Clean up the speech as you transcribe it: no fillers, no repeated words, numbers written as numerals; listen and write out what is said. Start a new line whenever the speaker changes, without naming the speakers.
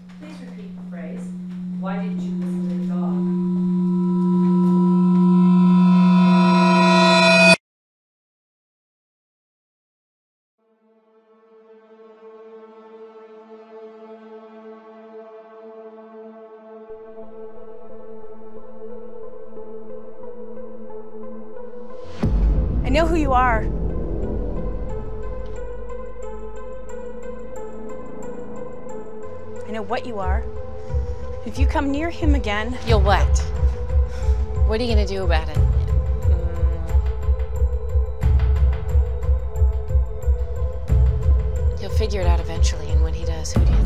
Please repeat the phrase. Why didn't you listen to the dog?
I know who you are. I know what you are. If you come near him again...
You'll what? What are you gonna do about it? He'll figure it out eventually, and when he does, who do you